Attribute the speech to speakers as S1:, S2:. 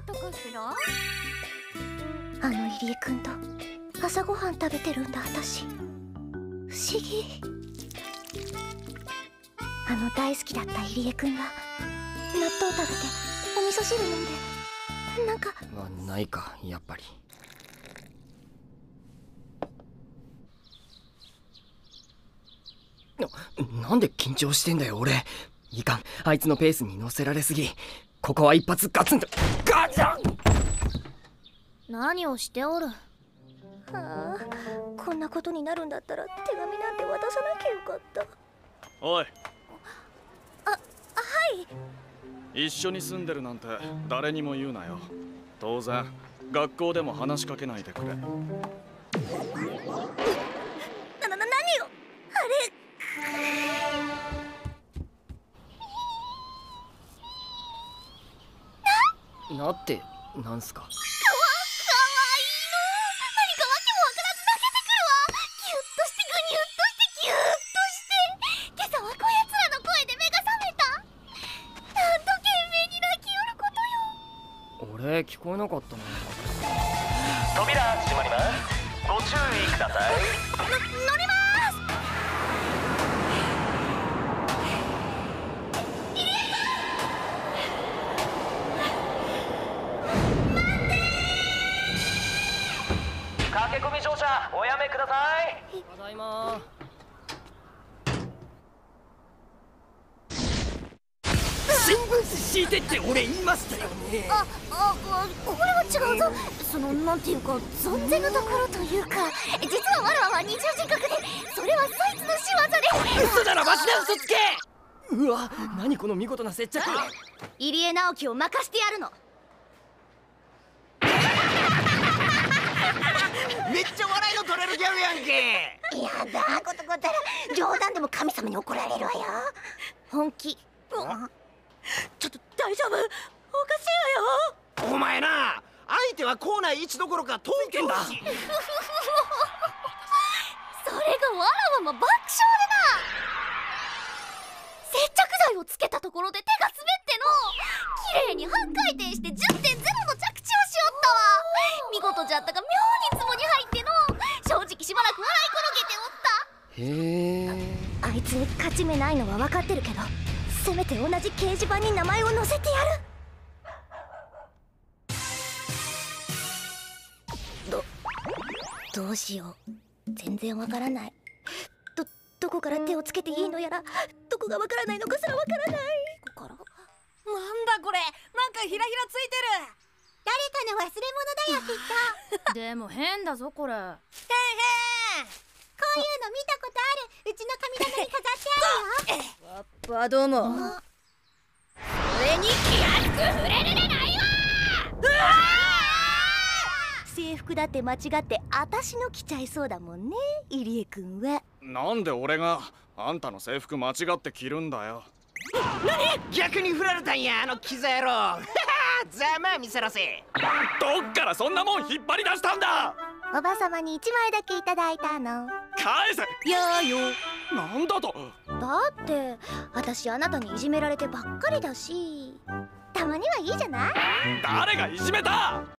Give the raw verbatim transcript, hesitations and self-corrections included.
S1: ったかしら。
S2: あの入江くんと朝ごはん食べてるんだ私。不思議。あの大好きだった入江くんが納豆食べてお味噌汁飲んでなんか
S3: あ、ないかやっぱり。な、なんで緊張してんだよ俺。いかん、あいつのペースに乗せられすぎ。ここは一発ガツンとガツン。
S1: 何をしておる。
S2: はあ、こんなことになるんだったら手紙なんて渡さなきゃよかった。
S4: おい。
S2: あ、はい。
S4: 一緒に住んでるなんて誰にも言うなよ。当然学校でも話しかけないでくれ。な、
S2: な、な、何よあれ。
S3: なってなんすか。
S2: かわ、かわいいの。何かわけもわからず泣けてくるわ。ギュッとしてグニュッとしてギュッとして。今朝はこやつらの声で目が覚めた。なんと懸命に泣きよることよ。
S3: 俺聞こえなかったな。
S5: 扉閉まります。ご注意ください。
S2: の、乗ります。
S5: 駆け込み乗車おやめください。
S3: ただいま。新聞紙敷いてって俺言いましたよね。
S2: あ、あ、あ、これは違うぞ。そのなんていうか存ぜぬところというか、実はわらわは二重人格で、それはそいつの仕業で。
S3: 嘘ならマジで嘘つけ。うわ、何この見事な接着。
S2: 入江直樹を任してやるの。
S6: めっちゃ笑いの取れるギャグやんけ。
S2: やだ、ことこったら冗談でも神様に怒られるわよ。本気。
S1: ちょっと大丈夫。おかしいわよ。
S6: お前な、相手は校内一どころか東京だ。
S2: それがわらわも爆笑でな。接着剤をつけたところで手が滑っての。綺麗に半回転して じゅってんゼロ の着地をしよったわ。見事じゃったが妙にツボに入っての。正直しばらく笑い転げておった。
S3: へえ。
S2: あいつに勝ち目ないのは分かってるけど、せめて同じ掲示板に名前を載せてやる。どどうしよう、全然わからない。どどこから手をつけていいのやら、どこがわからないのかすらわからない。ここから
S1: なんだこれ、なんかひらひらついてる。
S2: 誰かの忘れ物だよきっと。
S1: でも変だぞこれ。へんへん。
S2: こういうの見たことある。うちの神棚に飾ってあるよ。
S1: わっぱども。それに気安く触れるでないわ。
S2: 制服だって間違ってあたしの着ちゃいそうだもんね、入江くんは。
S4: なんで俺があんたの制服間違って着るんだよ。
S6: 逆に振られたんや、あのキザ野郎。ざまあ見せらせ。
S4: どっからそんなもん引っ張り出したんだ。
S2: おばさまに一枚だけいただいたの。
S4: 返せ。
S1: やーよ。
S4: なんだと。
S2: だって私あなたにいじめられてばっかりだし、たまにはいいじゃない。
S4: 誰がいじめた。